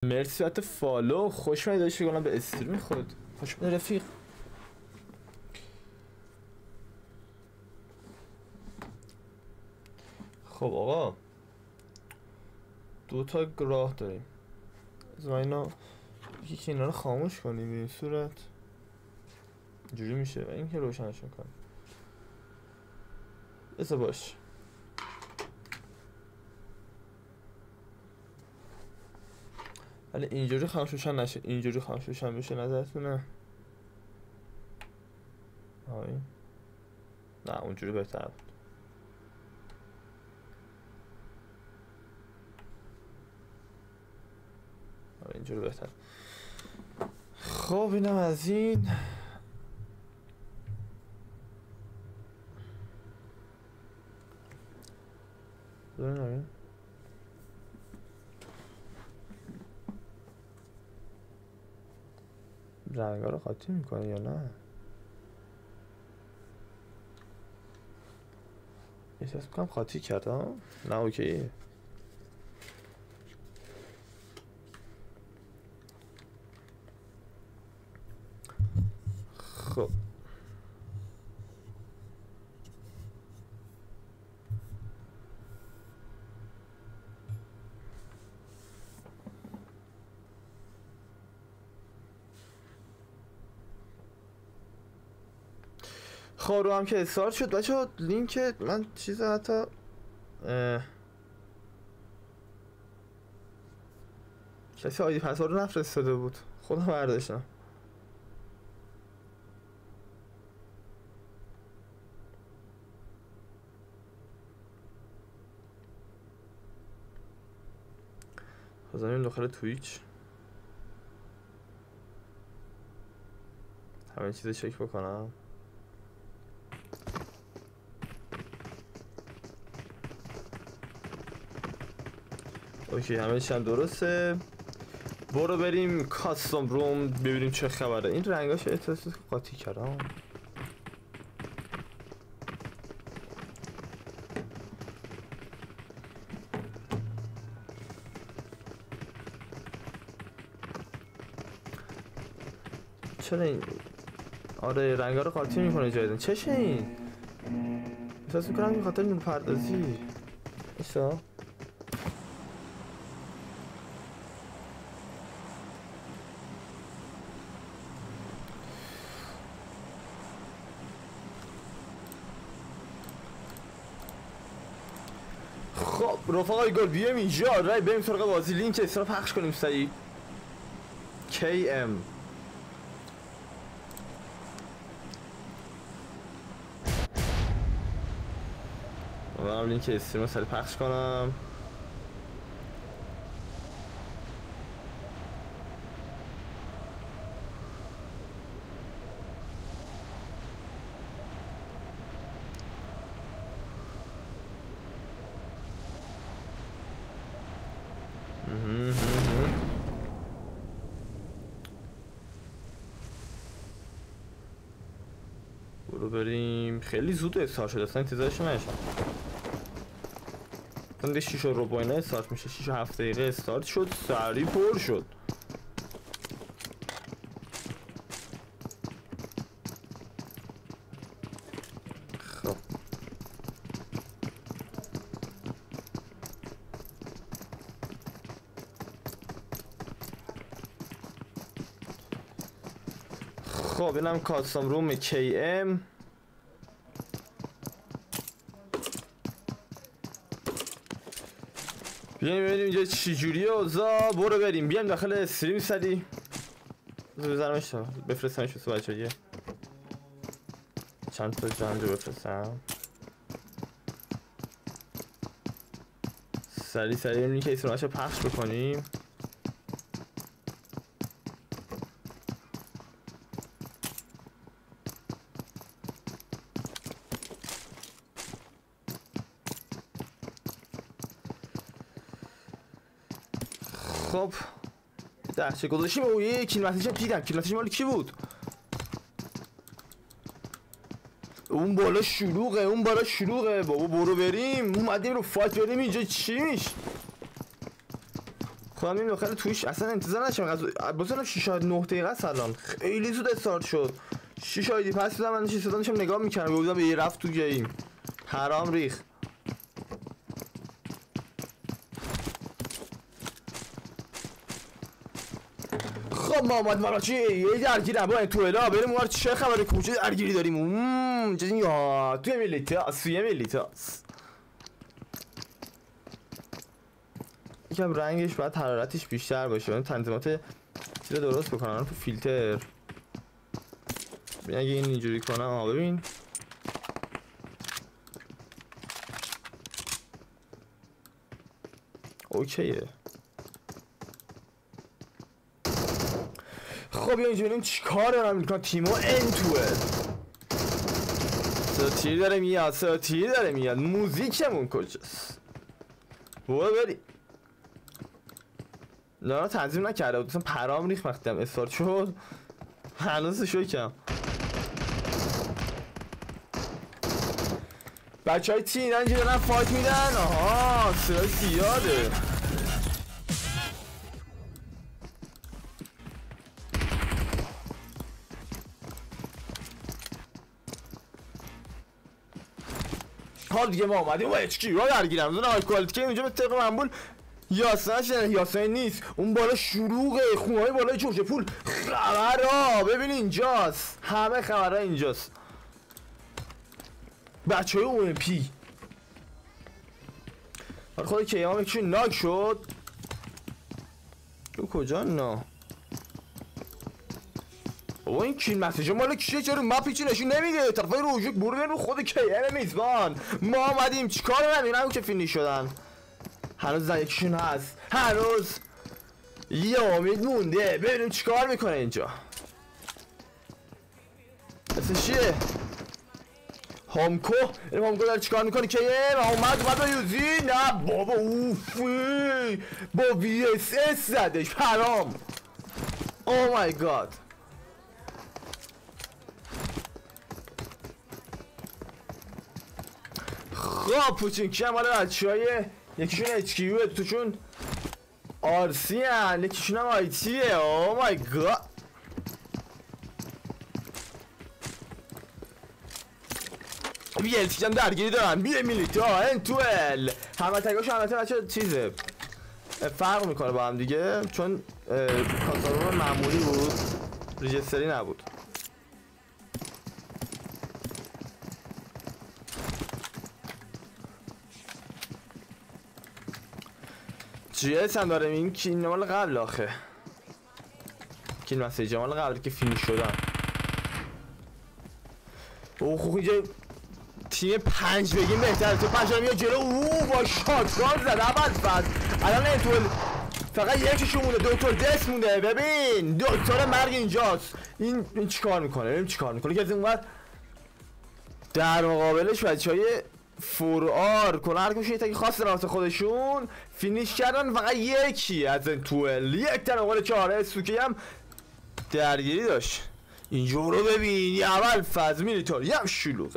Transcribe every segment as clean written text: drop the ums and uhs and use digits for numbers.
مرسی بابت فالو. خوش اومدید داشته کنم به استریم خود. خوش اومد رفیق. خب آقا دو تا راه داریم. از ما اینا یکی اینا رو خاموش کنیم به این صورت جوری میشه و این که روشنشون کنیم. بذار باش. ولی اینجوری خاموششن نشه، اینجوری خاموششن بشه. نظرتونه؟ آره نه اونجوری بهتر بود. آره اینجوری بهتر. خب اینم از این. ببینم رنگا رو قاطی میکنه یا نه؟ احساس میکنم قاطی کردم. نه اوکیه. خب رو هم که استارت شد بچه. لینک من چیز حتی کسی آیدی پسورد رو نفرستاده بود، خودم برداشتم. بزنیم داخل تویچ همه چیز چک بکنم. اوکی همه چیز هم درسته. برو بریم کاستوم روم ببینیم چه خبره. این رنگاش احساس قاطی کردم. چرا این آره رنگا رو قاطی میکنه جایدن. چشه این؟ احساس میکنم این خاطر نور پردازی ایسا. خب رفقای گل بیایم اینجا. رای بریم سراغ بازی. لینک استرا پخش کنیم سریع. KM من لینک استریم رو سریع پخش کنم. برو بریم. خیلی زود استارت شد اصلا انتظارش نشم. اصلا 6 و ربع اینا استارت میشه. 6 و 7 دقیقه استارت شد. سریع پر شد. خب خب اینم کاستوم روم KM. بیایم ببینیم اینجا چی جوریه اوضاع. برو بریم. بیایم داخل استریم سریع. بزنمش بفرستمش واسه بچه‌ها. چند تا جنجو بفرستم. سریع این که ایسرانش رو پخش بکنیم. خب درچه گذاشیم. اوه کیلومترش هم دیدم. کیلومترش مال کی بود؟ اون بالا شلوغه. اون بالا شلوغه بابا. برو بریم. اومدیم رو فایت بریم. اینجا چی میشه؟ خودم این داخل تویش اصلا انتظار نشم بازم 6 9 دقیقه است الان خیلی زود استارت شد 6 آیدی پس بودم من داشتم نگاه میکردم گفتم به رفت تو گیم حرام ریخ خب محمد مراچی یه درگیرم با این تو الا بریم اونور چه خبره کجا درگیری داریم چه یا توی میلیتاس یکم رنگش باید حرارتش بیشتر باشه من تنظیمات چیز درست بکنم تو فیلتر ببین اگه این اینجوری کنم ببین اوکیه خب یا اینجا بریم چیکار دارم میکنم تیمو انتوه ساتیر داره میاد موزیکمون کجاست بابا بریم نه تنظیم نکرده بود پرام ریخ وقتی هم استارت شد هنوز شوکم بچه های تی اینا اینجا دارن فایت میدن آها سرای زیاده حال دیگه ما اومدیم و HQ را درگیرم زن های کوالیتی که اینجا به طبق منبول یاسه نیست اون بالا شروعه خونه های بالای جوجه پول خبرها ببین اینجاست همه خبرها اینجاست بچه های اون پی خود که امام یکیشون ناک شد تو کجا نه بابا این کیل مسیجه مال کیه چرا مپ هیچی نشون نمیده طرفای روژک برو رو خود کیم میزبان ما آمدیم چیکار نمیدونم که فینیش شدن هنوز زن یکیشون هست هنوز یه امید مونده ببینیم چیکار میکنه اینجا اسمش چیه هامکو این هامکو داره چیکار میکنه که اومد با یوزی نه بابا اوفی با وی اس اس زدش حرام او مای گاد خب پوچینکی هم حالا بچه های یکیشون HQ دوتاشون آرسی هن یکیشون هم آیتیه او مای گاد بیلتیش هم درگیری دارن بیه میلیتا انتوال همه تگاش همه بچه چیزه فرق میکنه با هم دیگه چون کانسالون معمولی بود ریجستری نبود GS هم دارم این کیل مال قبل آخه کیل مسیج مال قبل که فینیش شدن اوه خوب اینجا تیم 5 بگیم بهتره تو 5 میاد جلو اوه با شاتگان زد اول فصل الان اینطور فقط یکیشون مونده دکتر دست مونده ببین دکتر مرگ اینجاست این چیکار میکنه ببین چیکار میکنه که از اون وقت در مقابلش بچهای فورآر کنه هر کمشون یه تکی خاص راست خودشون فینیش کردن فقط یکی از این توئل یک تن اول 4 سوکی هم درگیری داشت اینجا رو ببین یه اول فاز میلیتاری هم شلوغه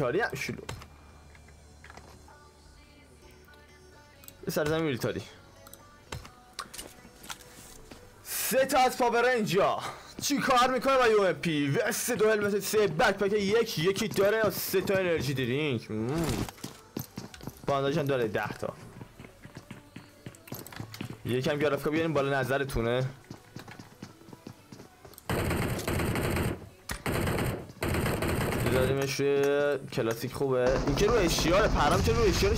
سرزمین میلیتاری 3 تا از پاور اینجا چی کار میکنه با یو پی وست 2 هلمت 3 بکپک یکی داره و 3 تا انرژی درینک بانداج هم داره 10 تا یکم گرافیکا بیاریم بالا نظرتونه داریمش روی کلاسیک خوبه این که رو اشیاره پرام که رو اشیاره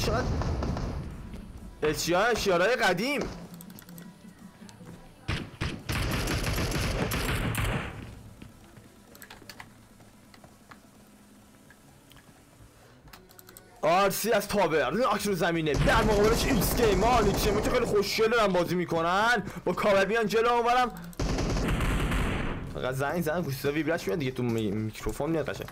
شاید اشیارهای قدیم آرسی از پاور ناک رو زمینه در مقابلش ایکس گیم ایکس گیم که خیلی خوشگل دارن بازی میکنن با کاور بیان جلو اونورم فقط زنگ گوشتا ویبرش میاد دیگه تو میکروفون میاد قشنگ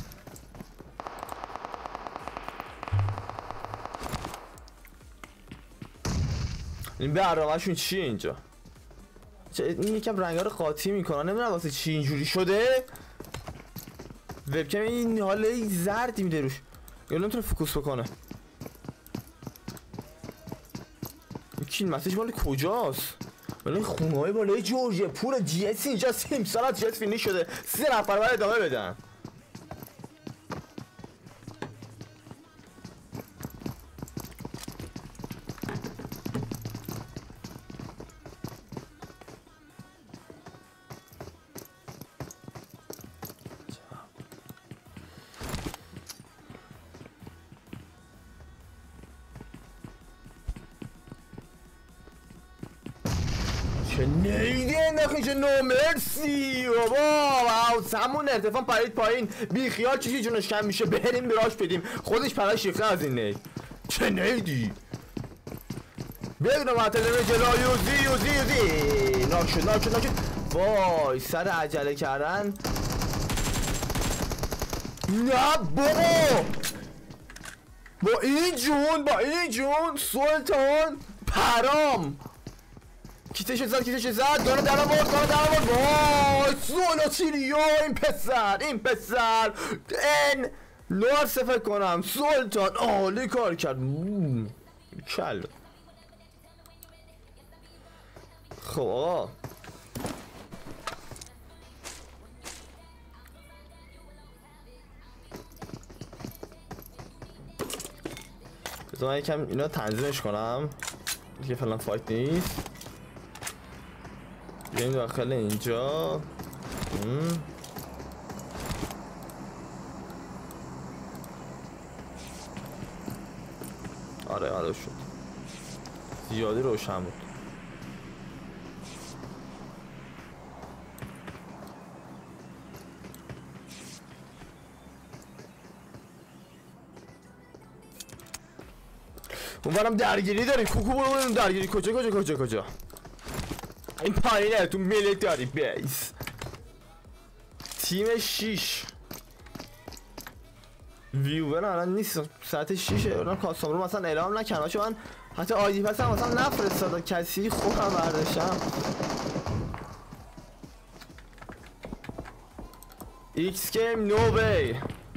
این برنامه‌شون چیه اینجا این یکم رنگا رو قاطی میکنن نمیدونم واسه چی اینجوری شده وبکم این حاله زردی میده روش یا نمیتونه فوکوس بکنه کیل مسیج مال کجاست ولی خونه های بالای جورجیه پول جی اس اینجا سیمسالات جی اس فینیش شده 3 نفر باید ادامه بدن. چه نیدی انداخی چه نو مرسی بابا همون ارتفاع پرید پایین بی خیال چیزی جونش کم میشه بریم براش بدیم خودش پراش ریخته از این نید. چه نیدی بدون معتدمه جلو یوزی ناک شد وای سر عجله کردن. نه بابا با این جون سلطان پرام کیتش زد داره در آورد وای سولوتیلیو این پسر این نورس فکر کنم سلطان عالی کار کرد کل. خب آقا بذار من یکم اینا تنظیمش کنم دیگه فعلا فایت نیست. بیاییم داخل اینجا آره شد زیادی روشن بود. اونورم درگیری داریم کوکو برو درگیری کجا این پایینه تو میلیتاری بیس تیم 6 ویور الان نیست ساعت 6 اونم کاستوم رو مثلا اعلام نکنه چون من حتی آیدی پس هم مثلا نفرستاد کسی خودم برداشتم. ایکس گیم نو وی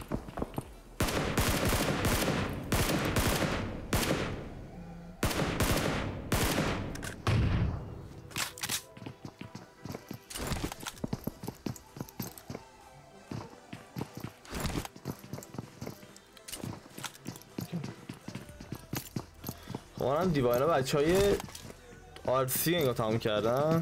هم دیوانه بچه های آرسی انگار تمام کردن.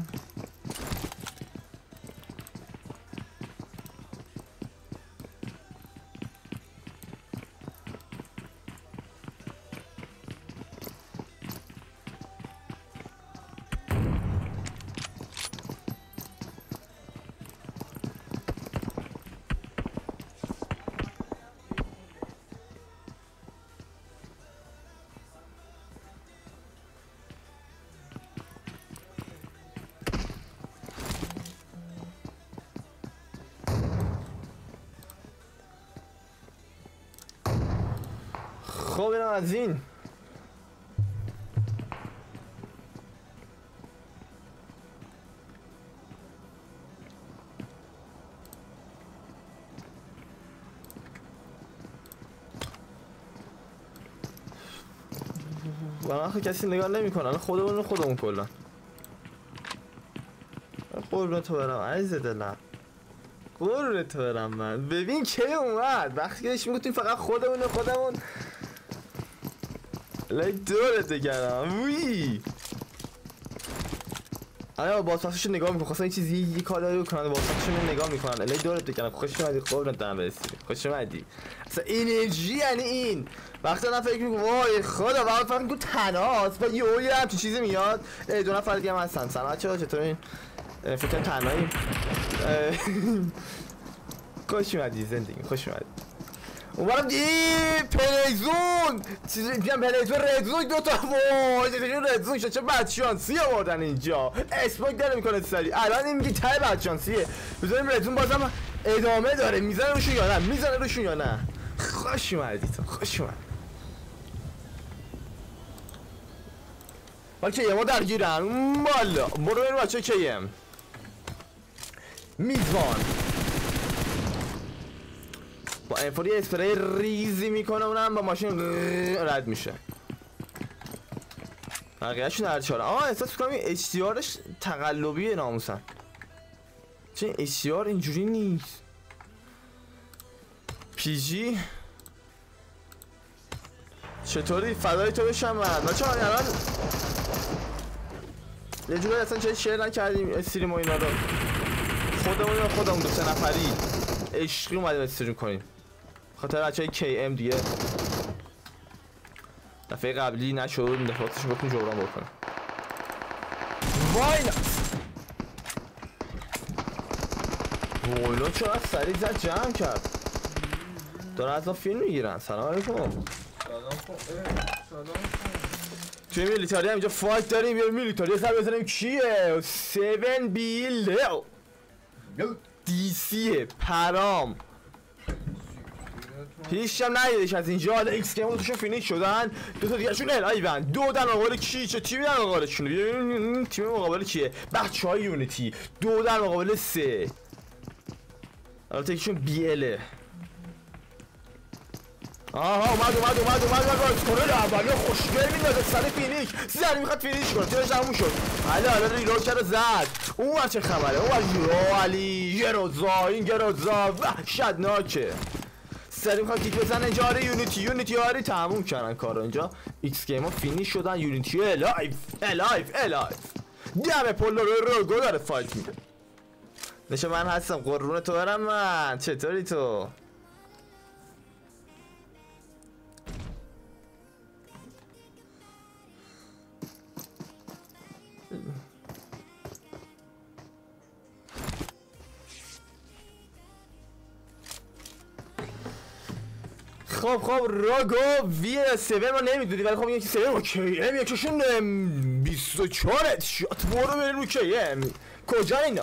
خب اینم از این آخه کسی نگاه نمی کنن خودمون کلا قربون تو برم عزیز دلم قربون تو برم من ببین کی اومد وقتی که داشتیم گفتیم فقط خودمون لای دورت بگرم وی آیا بازپخشش نگاه میکنم خواستم این چیزی یه کاری کنن بازپخشش نگاه میکنن لای دورت بگرم خوش اومدی قربونت برم برسی خوش اومدی اصلا انرژی یعنی این وقتی من فکر میکنم وای خدا واقعا فکر میکنم تنهاست و یه همچین چیزی میاد دو نفر دیگه هم هستن سلامت چطور این فکر کنم تنهایی خوش اومدی زندگی خوش اومدی اونورم پلیزون چیزی میگم پلیزون ردزون دوتا وای ردزون چه بدشانسی آوردن اینجا اسموک داره میکنه سری الان این میگی تای بدشانسیه بذاریم ردزون بازم ادامه داره میزنه روشون یا نه خوش اومدی تو خوش اومد اوکی ما درگیرن بالا برو بریم بچه کیم میزبان با انفوری اسپری ریزی میکنه اونم با ماشین رد میشه بقیه‌شون هر چهار. احساس می‌کنم این HDRش تقلبیه ناموسن. چه HDR اینجوری نیست. PG چطوری فدای تو بشم من بچه‌ها الان یه جوری اصلا چه شیر نکردیم استریم و اینا رو خودمون دو سه نفری عشقی اومدیم استریم کنیم خاطر بچهای KM دیگه دفعه قبلی نشد دفعاتش رو بکنیم جبران بکنیم. وای وایلا چرا سریع زد جمع کرد دارن از ما فیلم میگیرن. سلام علیکم. سلام توی میلیتاری هم اینجا فایت داریم. یه میلیتاری سر بزنیم کیه 7 بیل دیسیه پرام هیچ هم ندیدش از اینجا. حالا ایکس گیم دوشون فینیش شدن دو تا دیگرشون الایون دو در مقابل کی چه تیمی در مقابلشونه تیم مقابل کیه بچه های یونیتی دو در مقابل 3 البته یکیشون بیله. آها اومد اسکورل اولی خوشگل میداد سر فینیش زنی میخواد فینیش کنه تیرش همون شد. حالا ریلود کرده زد. اون چه خبره؟ اون علی این گروزا وحشتناکه. سری میخواد کیک بزنه اینجا. آره یونیتی آره تموم کردن کارو اینجا. ایکس گیم ها فینیش شدن. یونیتی الایف دم پولو رو داره فایت میده. نشه من هستم قربون تو برم من. چطوری تو؟ خب راگو وی 7 ما نمیدونی ولی خب یکی 7 اوکی ام یکیشون 24 شات برو بریم رو کی ام کجا اینا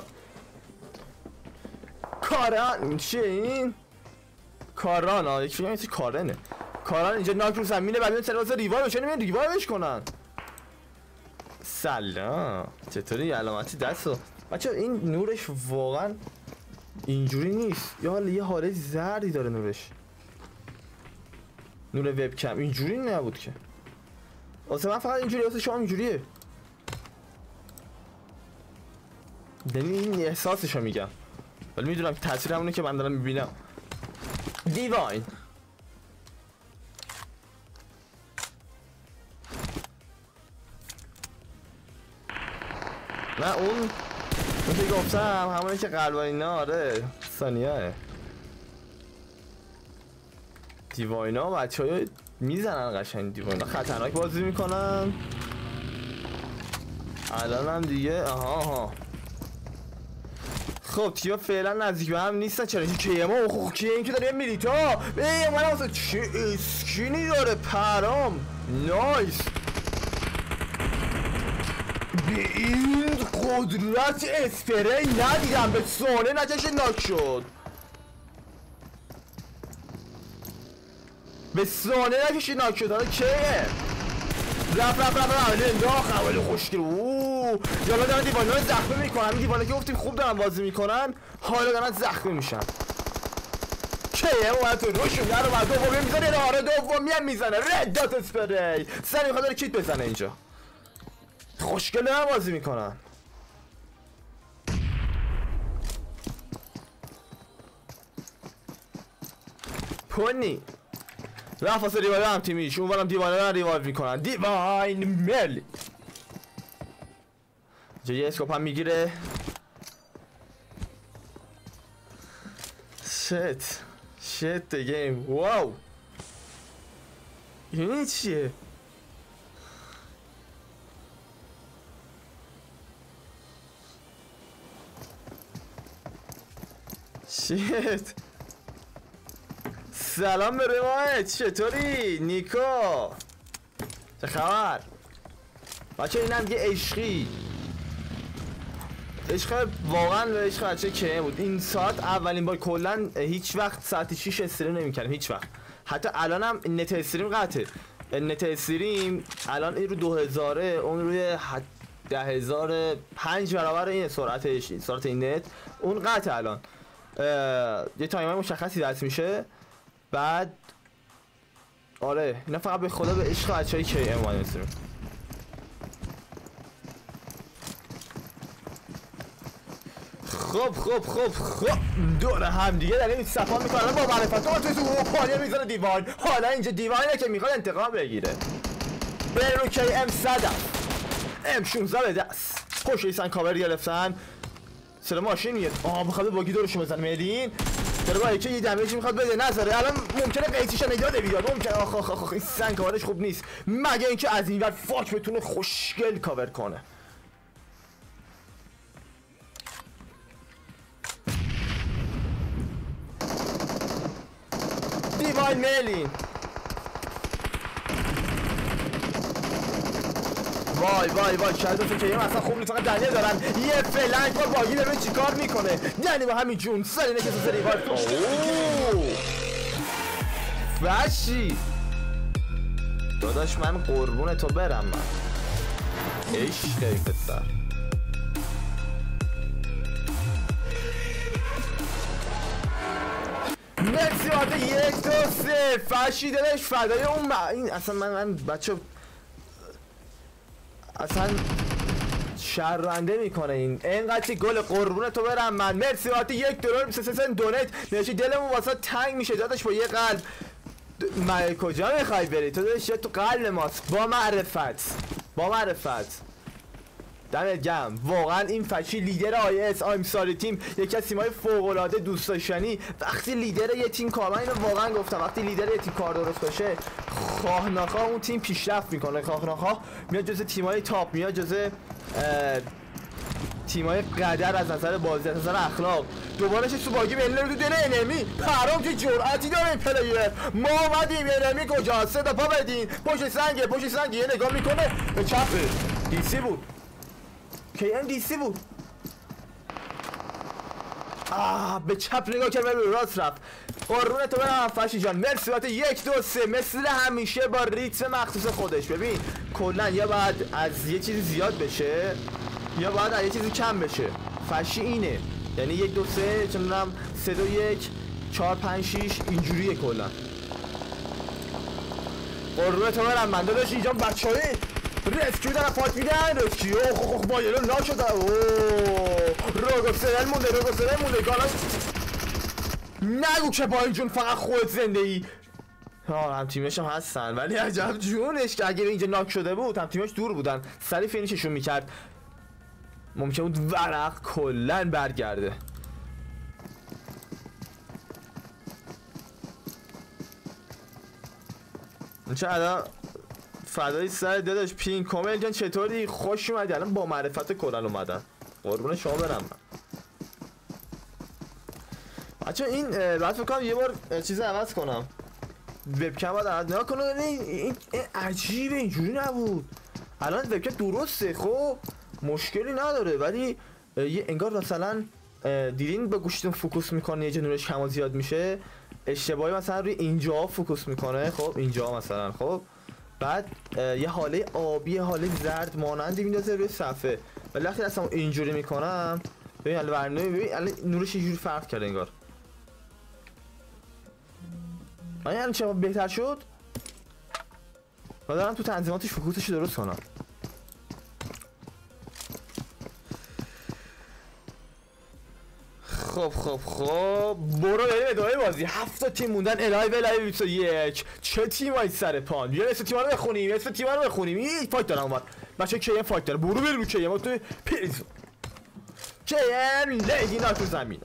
کاران چیه این کاران ها یکی فکر کارنه کاران اینجا ناک رو زمینه بعد میاد واسه ریوایو چه نمیاد ریوایوش کنن. سلام چطوری علامتی دستو بچه این نورش واقعا اینجوری نیست یه حاله زردی داره نورش. نور وبکم اینجوری نبود که واسه من فقط اینجوری واسه شما اینجوریه. یعنی این احساسشو میگم ولی میدونم تاثیر همونه که من دارم میبینم. دیواین نه اون که گفتم همونه که قلب اینا آره ثانیه دیواینا بچه‌ها میزنن قشنگ. دیواینا خطرناک بازی میکنن. الان هم دیگه آها خب تیا فعلا نزدیک به هم نیستن. چرا این که ما خب که این که داره میلیتا من واسه چه اسکینی داره پرام نایس. به این قدرت اسپری ندیدم به سونه نجش ناک شد به سانه نکشی ناک شد. حالا کیه رفت انداخت اولی خوشگل. یالا دارن دیوانه رو زخمه میکنن. این دیوانه که گفتیم خوب دارن بازی میکنن حالا دارن زخمه میشن. کیه اومد تو روشون در اومد دومی میزنه آره دومی هم میزنه ردات اسپری سری میخواد داره کیت بزنه اینجا. خوشگل دارن بازی میکنن. پونی رفت واسه ریوایو هم تیمیش اون برم دیوانه رو ریوایو میکنن. دیواین مل اینجا یه اسکوپ هم میگیره. شت the game واو این چیه شت. سلام به روایت چطوری نیکو چه خبر بچه این هم یه عشقی عشق واقعا به عشق بچه که بود. این ساعت اولین بار کلا هیچ وقت ساعت 6 استریم نمی‌کردم هیچ وقت. حتی الان هم نت استریم قطعه. نت استریم الان این رو 2000 اون روی 10000 5 برابر این سرعتش سرعت این نت اون قطعه. الان یه تایمر مشخصی دست میشه بعد آره اینا فقط به خدا به عشق بچهای KM اومدن استریم. خب دور هم دیگه در این صفا میکنن با معرفت تو پانیه میذاره دیوان. حالا اینجا دیوانه که میخواد انتقام بگیره. بریم رو کی ام 100 ام 16 به دست. پشت ایسان کاور گرفتن. سر ماشین میاد. میخواد باگی دورشون بزنه میدین. داره با یکی یه دمیجی میخواد بده نذاره. الان ممکنه قیچیش نجات بیاد. ممکنه آخ این سن کاورش خوب نیست. مگه اینکه از این ور فاک بتونه خوشگل کاور کنه. دیوان میلین. وای شاید بسه که اصلا خوب نیست. فقط دنیه دارن یه فلنگ با باگی ببین چی کار میکنه. دنی با همین جون سرینه که سری وای فشی داداش من قربون تو برم. من عشقی پسر. مرسی آده 1 2 3 فشی دلش فدای اون این اصلا من بچه اصلا شرنده میکنه این اینقدر گل قربون تو برم من. مرسی آده $1 دونیت نوشی دلمون واسه تنگ میشه داداش با یه قلب. کجا میخوای بری تو داداش؟ تو قلب ماست با معرفت دمت گرم. واقعا این فشی لیدر آیس آیم ساری تیم یکی از تیم‌های فوق‌العاده دوست داشتنی. وقتی لیدر یه تیم کار، من اینو واقعا گفتم، وقتی لیدر یه تیم کار درست باشه خواه نخواه اون تیم پیشرفت میکنه. خواه نخواه میاد جزء تیم‌های تاپ، میاد جزء تیم‌های قدر از نظر بازی، از نظر اخلاق. دوباره چه باگی بین رو دل انمی پرام که جرأتی داره این پلیر. ما اومدیم انمی کجا سه تا پا بدین پشت سنگ یه نگاه میکنه به چپ. دیسی بود KM دیسی بود. به چپ نگاه کرد به راست رفت. قربونت تو برم فشی جان. مرسی وقت 1 2 3 مثل همیشه با ریتم مخصوص خودش. ببین کلا یا باید از یه چیزی زیاد بشه یا باید از یه چیزی کم بشه. فشی اینه، یعنی 1 2 3 چه میدونم 3 2 1 4 5 6 اینجوریه کلا. قربونت تو برم من داداش اینجا بچه‌های رسکیو دارن فایت میدن. رسکیو با یلو نا شده. روگوسرل مونده گالاش. نگو که با این جون فقط خودت زنده ای. هم تیمش هم هستن ولی عجب جونش که اگه اینجا ناک شده بود هم تیمش دور بودن سری فینیششون میکرد. ممکن بود ورق کلن برگرده. چه الان فدای سر داداش پینگ کامل جان چطوری؟ خوش اومدی. الان با معرفت کلن اومدن. قربون شما برم من. بچه این بعد فکر کنم یه بار چیز عوض کنم. وبکم باید عوض نگاه کنم. این عجیبه اینجوری نبود. الان وبکم درسته خب مشکلی نداره ولی یه انگار مثلا دیدین با گوشتون فوکوس میکنه یه جا نورش کم و زیاد میشه. اشتباهی مثلا روی اینجا فوکوس میکنه. خب اینجا مثلا خب بعد یه حاله آبی حاله زرد مانندی میندازه روی صفحه ولی وقتی اصلا اینجوری میکنم ببین الان برنامه ببین الان نورش یه جوری فرق کرده انگار. من الان چه بهتر شد؟ من دارم تو تنظیماتش فوکوسش درست کنم. خب برو بریم ادامه بازی. 7 تیم موندن الای 21. چه تیمایی سر پان؟ بیا اسم تیم‌ها رو بخونیم. این فایت دارم اومد بچه KM فایت داره. برو بریم رو KM تو پریز. KM لگینا تو زمینه.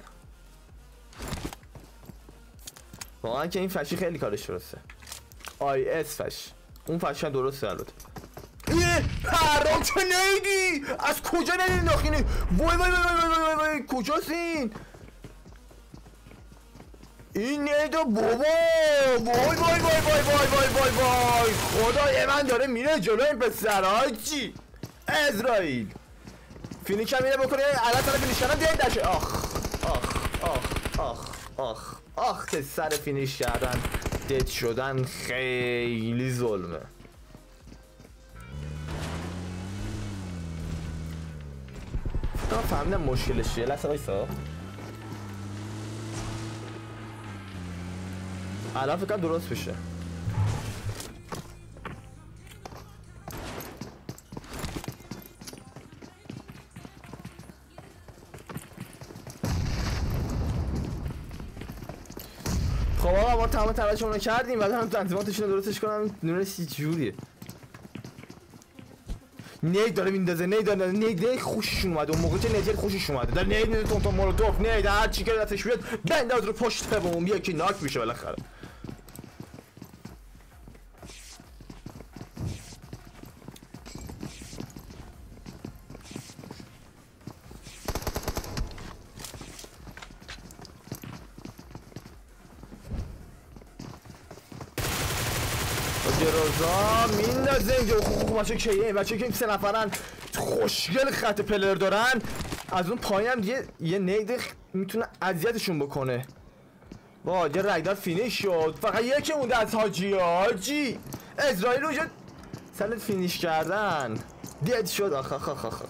واقعا که این فشی خیلی کارش درسته. IS فش اون فش هم درسته البته. پرام چه نیدی؟ از کجا ندیدی ناخینی؟ وای کجاست این نیدا بابا. وای خدای من داره میره جلو این پسر حاجی اسرائیل. فینیش هم میره بکنه الان سر فینیش کردن دید دشه. آخ که سر فینیش کردن دید شدن خیلی ظلمه. فهمیدم مشکلش چیه. لحظه وایسا الان فکر کنم درست بشه. آقا ما تمام تلاشمون رو کردیم بعد هم تنظیماتشون رو درستش کنم نونش چه جوریه. نید داره میندازه نید خوششون اومده اون موقع که نید خوشش اومده داره نید میده تون مولوتوف نید هر چی که دستش بیاد بنداز رو پشت بوم یکی ناک میشه بالاخره. روزا میندازه اینجا بچه که این 3 نفرن خوشگل خط پلر دارن از اون پایین هم یه نید میتونه اذیتشون بکنه. با یه رگدار فینیش شد فقط یکی مونده از حاجی اسرائیل رو سر فینیش کردن دید شد. آخ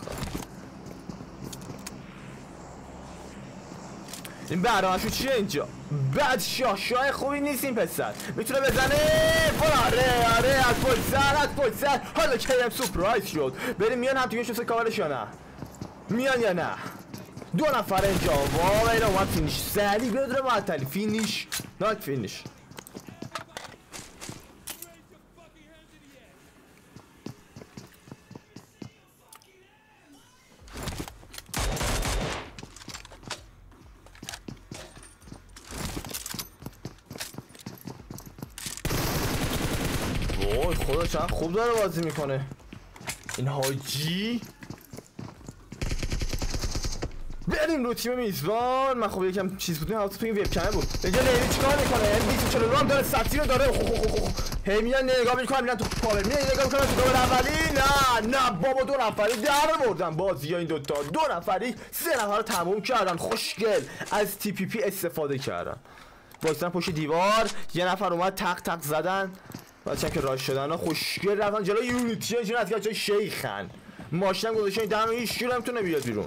این برنامه‌شو چیه اینجا؟ بعد شاه خوبی نیست این پسر میتونه بزنه آره از پشت سر حالا که هم سورپرایز شد. بریم میان هم توی شوسه کاورش یا نه میان یا نه 2 نفر اینجا واقعا اینا اومد فینیش سری بدره معطلی فینیش ناک فینیش. خدا چقدر خوب داره بازی میکنه این حاجی. بریم رو تیم میزبان. من خب یکم چیز بود این تو این وبکمه بود اینجا لیلی چیکار میکنه این 24 هم داره سطحی رو داره هی میان نگاه میکنم میرن تو پاور میان نگاه میکنم تو دور اولی نه بابا 2 نفری در بردن بازی ها این دوتا 2 نفری 3 نفر رو تموم کردن خوشگل از تی پی پی استفاده کردن وایسن پشت دیوار یه نفر اومد تق زدن بچه‌ها که راش شدن خوشگل رفتن جلوی یونیتی اینجوری از که شیخن ماشینم گذاشتن دم هیچ کی نمیتونه بیاد بیرون.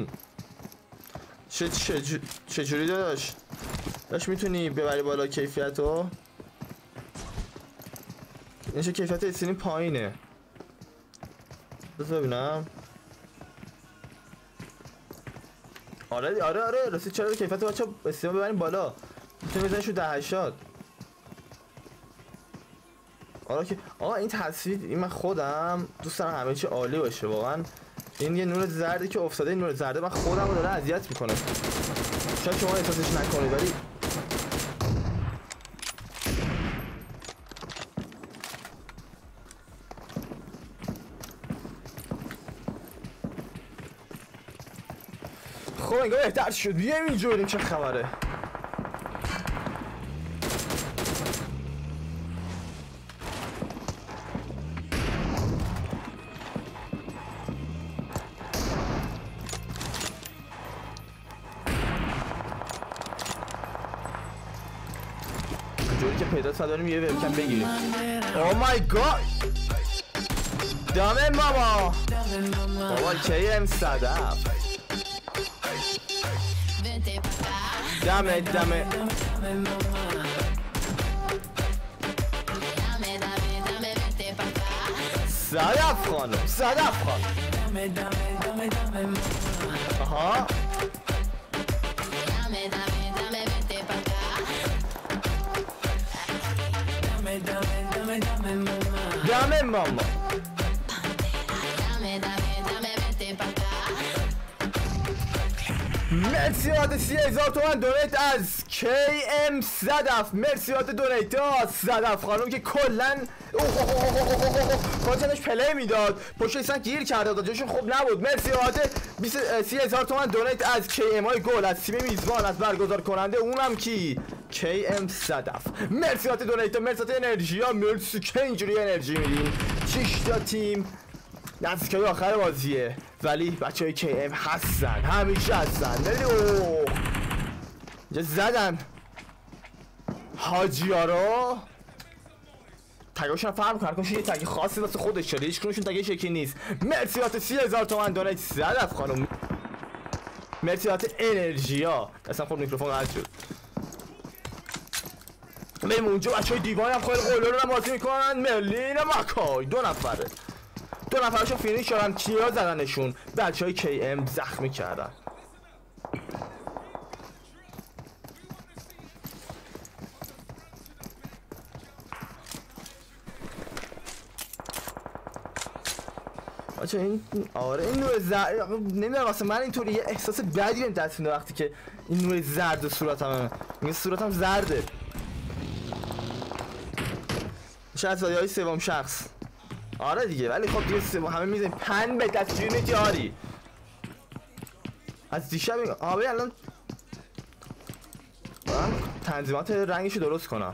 چه جوری داشت میتونی ببری بالا کیفیتو اینجا کیفیت استریم پایینه بذار ببینم. آره راستی چرا کیفیت بچه‌ها استریم ببریم بالا میتونی بزنیشو 1080. آره که این تصویر این من خودم دوست دارم همه چی عالی باشه واقعا. این یه نور زردی که افتاده این نور زرده من خودم رو داره اذیت میکنه شاید شما احساسش نکنید ولی خب انگار بهتر شد بیایم اینجا بریم چه خبره. جوری که پیدا داریم یه وبکم بگیریم. او مای گاد دامه ماما بابا کیم صدف دمه صدف خانم آها دمه ماما مرسیات 30,000 تومن دونیت از KM صدف مرسیات دونیت ها صدف خانم که کلن پاچنش پلی میداد پشت ایسان گیر کرده داد جاشون خوب نبود. مرسیات 30,000 تومن دونیت از KM های گل از تیم میزبان از برگزار کننده اونم کی KM صدف مرسیات دونیت ها مرسیات انرژی ها مرسی که اینجوری انرژی میدین 6 تا تیم نزدیکای آخر بازیه ولی بچه های KM هستن همیشه هستن. ولی اینجا زدن حاجی ها رو تگاشون فرم کرد کنشون یه تگی خاصی واسه خودش شده هیچ کنشون تگه شکی نیست. مرسیات 30,000 تومن دونیت صدف خانم مرسیات انرژی ها اصلا خود میکروفون قطع شد. بریم اونجا بچه های دیوان هم خیلی قلو رو بازی میکنن ملین مکای 2 نفرشون فینیش شدن کیا زدنشون بچه های KM زخمی کردن. بچه این آره این نور زرد نمیدونم واسه من اینطوری یه احساس بدی بهم دست میده وقتی که این نور زرد صورتمه. میگه صورتم زرده. شاید زادی‌های سوم شخص. آره دیگه ولی خب دیگه سوم همه میزنیم پن به تصویر جاری. از دیشب این آبه الان من تنظیمات رنگشو درست کنم.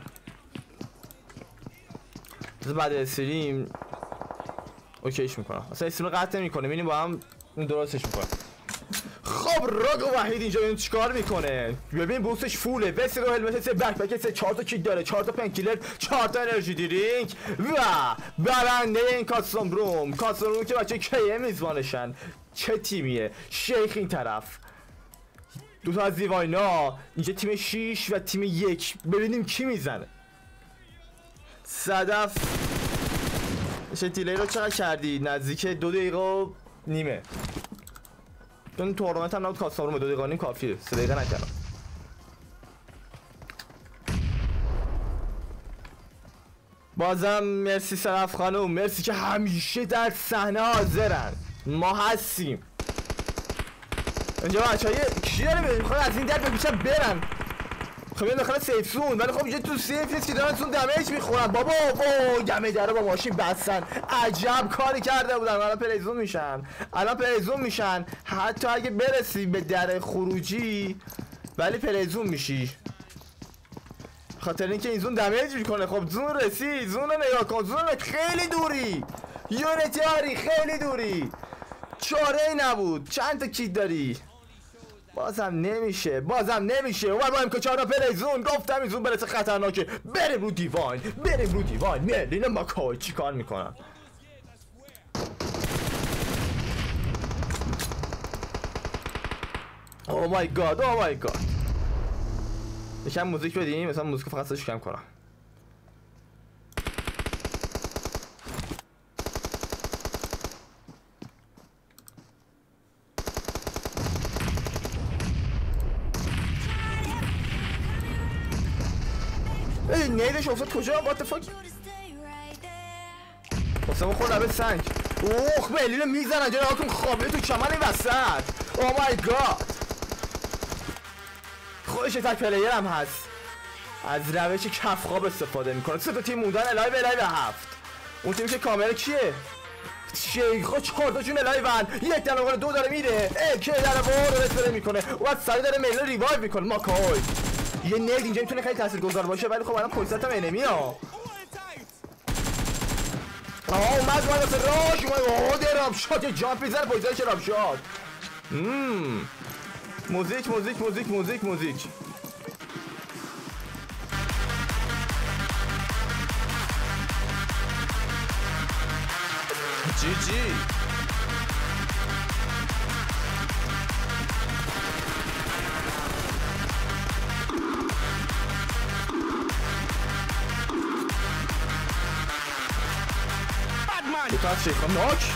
بعد استریم اوکیش میکنم. اصلا استریم قطع نمیکنه. میبینیم با هم درستش میکنم. خب راگ وحید اینجا این چیکار میکنه؟ ببین بوستش فوله. وست رو هلمت سه بک پک سه 4 تا کیک داره. 4 تا پنکیلر 4 تا انرژی درینک و برنده این کاستوم روم که بچه کی میزبانشن. چه تیمیه؟ شیخ این طرف. دو تا از دیواینا اینجا تیم 6 و تیم 1. ببینیم کی میزنه. صدف چه دیلی رو چقدر کردی؟ نزدیک 2 دقیقه و نیمه. چون تورنمنت هم نبود کاستوم روم 2 دقیقه و نیم کافیه. 3 دقیقه نکردم. بازم مرسی صرف خانم. مرسی که همیشه در صحنه حاضرن. ما هستیم. اینجا بچه‌ها کی داره میخواد از این در بپیچن برن. خب این داخل سیف زون ولی خب اینجا تو سیف نیست که دارن زون دمیج میخورن. بابا گمه داره با ماشین بستن. عجب کاری کرده بودن. الان پلیزون میشن. حتی اگه برسی به در خروجی ولی پلیزون میشی. خاطر اینکه این زون دمیج میکنه. خب زون رسید. زون رو نگاه کن. زون خیلی دوری. یونیتیاری خیلی دوری. چاره ای نبود. چند تا کیت داری؟ بازم نمیشه. اومد با امکا پلیزون. گفتم این زون برسه خطرناکه. بریم رو دیواین. مرلین ماکای چی کار میکنن؟ اوه مای گاد. یکم موزیک بدیم. مثلا موزیک فقط سش کم کنم. نیدش افتاد کجا؟ what the fuck؟ واسه ما خورد به سنگ. اوه بلیل میزنن جا ناکن خوابه تو چمن این وسط. اوه مای گاد. خودش تک پلیر هم هست. از روش کف خواب استفاده میکنه. 3 تا تیم موندن الایو 7. اون تیمی که کامل کیه؟ شیخا 4 تاشون الایون. یک در مقابل 2 داره میره. که در وارو رسیده میکنه. و سری داره میل ریوایو میکنه. ماکای یه نید اینجا میتونه خیلی تاثیرگذار باشه ولی خب الان پوزیشنم انمی ها. اومد واسه راش اومد. درام شات جامپ میزنه. پوزیشن رام شات. موزیک جی تا شیخ ناک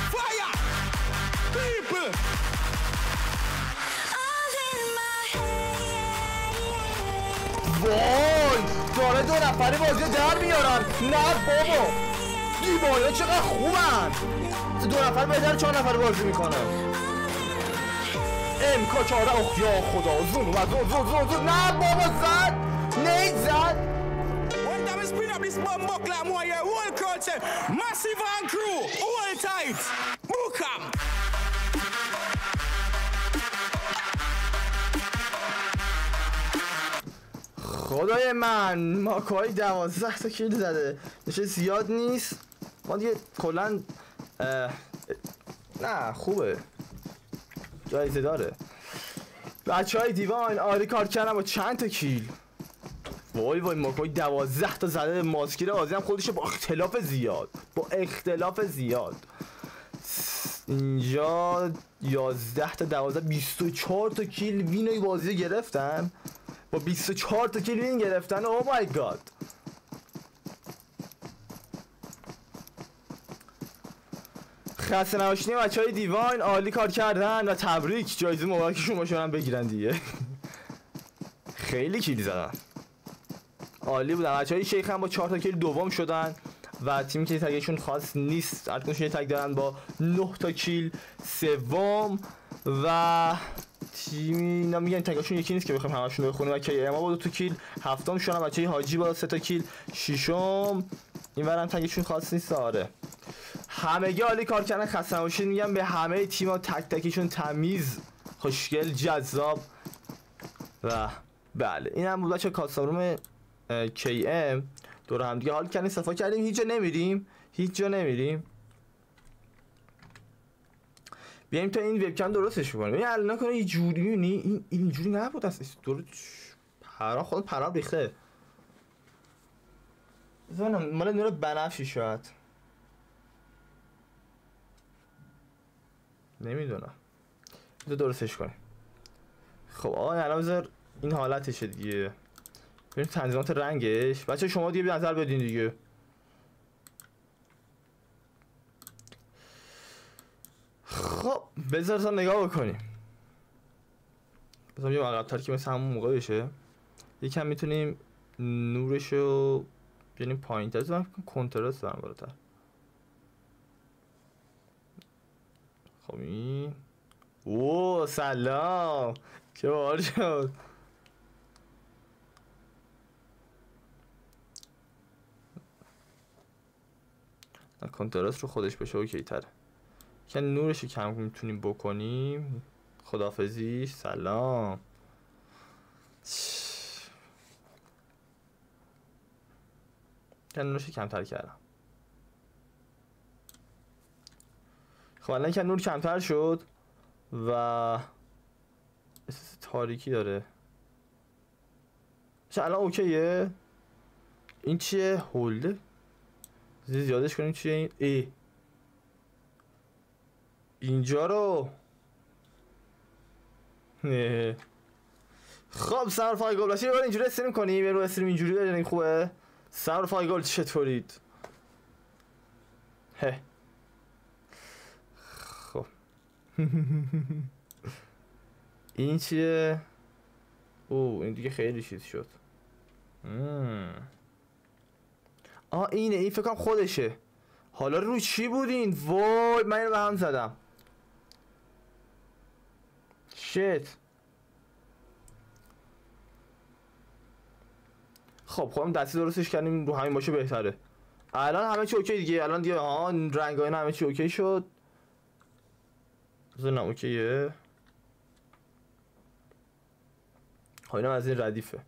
وای داره 2 نفری بازی در میارن. نه بابا دیواینا چقدر خوبن. 2 نفر بهتر 4 نفر بازی میکنن. امکا 4. اوه یا خدا. زون اومد. زون. نه بابا زد. نید زد. This bomb like more your whole crowd say massive and crew all tight book 'em. خدای من ماکای 12 تا کیل زده. نشه زیاد نیست. ما دیگه کلا نه خوبه. جایزه داره. بچهای دیوان عالی کار کردن با چند تا کیل. وای ماکای 12 تا زده. ماسکیر آزی هم خودشه با اختلاف زیاد. اینجا 11 تا 12 24 تا کیل وینوی بازی گرفتن. با 24 تا کیل وین گرفتن. او مای گاد. خسته نباشید بچهای دیوان. عالی کار کردن و تبریک. جایزه مبارکشون باشه هم بگیرن دیگه. خیلی کیل زدن. عالی بودن. بچهای شیخ هم با 4 تا کیل دوم شدن. و تیمی که تگشون خاص نیست، هر کدومشون یه تگ دارن با 9 تا کیل. سوم و تیمی اینا میگن تگشون یکی نیست که بخوایم همشون رو بخونیم و کی ام با 2 تا کیل. هفتم شون بچه‌ی حاجی با 3 تا کیل. ششم اینورم تگشون خاص نیست. آره همگی عالی کار کردن، خسته نباشید میگم به همه تیم‌ها، تک تکشون تمیز، خوشگل، جذاب. و بله این هم بود بچه کاستمروم کی ام. دور هم دیگه حال کردیم، صفا کردیم، هیچ جا نمیریم. بیایم تا این وبکم درستش کنیم. این الان نکنه یه جوری میبینی این اینجوری نبود اصلا، درست خود پرام ریخته. بزنم مال نور بنفشی شاید، نمیدونم. درستش کنیم. خب آقا الان بذار این حالتشه دیگه. ببین تنظیمات رنگش بچه شما دیگه نظر بدین دیگه. خب بذار نگاه بکنیم. بذار یه عقب‌تر که مثل همون موقع بشه. یکم میتونیم نورشو بیاریم پایین‌تر، بذارم کنتراست دارم بالاتر. خب این اوه سلام که باحال شد. کنتراست رو خودش بشه اوکی تره. که نورش کم میتونیم بکنیم. خداحافظی سلام. که نورش کمتر کردم. خب الان که نور کمتر شد و احساس تاریکی داره. الان اوکیه. این چیه؟ هولده زیادش کنیم. چیه این؟ اینجا رو خب سمر فای گل باشه. یه بار اینجوری استریم کنیم، یه رو استریم اینجوری ببینیم خوبه. سمر فای گل چطورید؟ خب این چیه؟ اوه این دیگه خیلی چیز شد. اینه، این فکرم خودشه. حالا روی چی بودین؟ وای من اینو به هم زدم. شیت. خب دستی درستش کردیم، رو همین باشه بهتره. الان همه چی اوکی دیگه. الان دیگه رنگای همه چی اوکی شد. بذارم اوکیه. اینم از این ردیفه.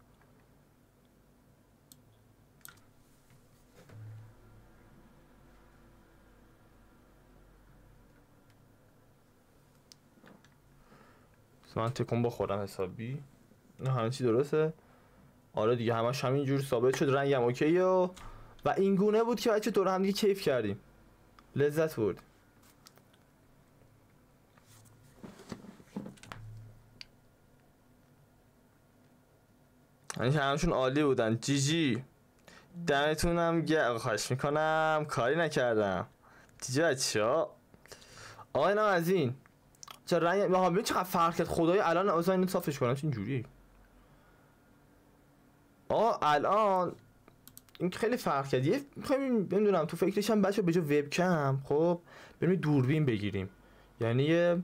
من تکون بخورم حسابی. نه همه چی درسته. آره دیگه همش همینجور ثابت شد. رنگم اوکیه و این گونه بود که بچه دور هم دیگه کیف کردیم، لذت بردیم. همشون عالی بودن. جی دمتونم گرم. خواهش میکنم کاری نکردم. جی بچه‌ها. آقا اینم از این چه رنگ ببین چقدر فرق کرد خدای. الان اصلا اینو صافش کنم چه اینجوری. الان این خیلی فرق کرد. یه می‌خوایم نمیدونم تو فکرش هم بچا به جای وبکم خب بریم دوربین بگیریم. یعنی یه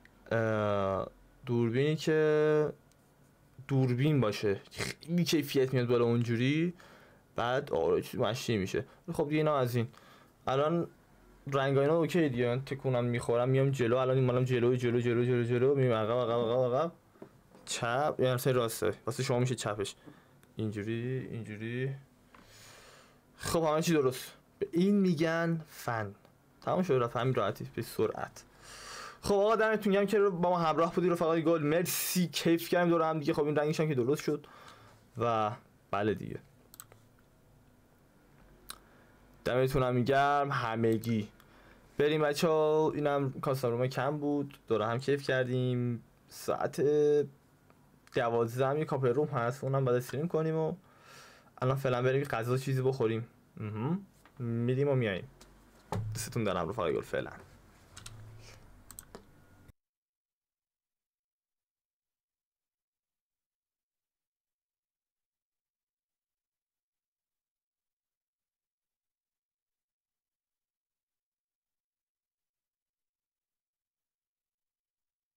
دوربینی که دوربین باشه، خیلی کیفیت میاد بالا اونجوری. بعد مشتی میشه. خب دیگه اینا از این. الان رنگا اینا اوکی دیگه. من تکونم میخورم میام جلو. الان این مالم جلو میام عقب چپ. یعنی سر راسته واسه شما میشه چپش اینجوری. خب همه چی درست. به این میگن فن. تمام شد. رفت همین راحتی به سرعت. خب آقا دمتون گرم که با ما همراه بودید. رفقای گل مرسی، کیف کردیم دور هم دیگه. خب این رنگش هم که درست شد و بله دیگه. دمتونم گرم همگی. بریم بچه‌ها. اینم کاستمروم کم بود، دور هم کیف کردیم. ساعت 12 هم یه کاپر روم هست، اونم بعد استریم کنیم و الان فعلا بریم غذا چیزی بخوریم. میریم و میاییم. دستتون دارم رفقای گل. فعلا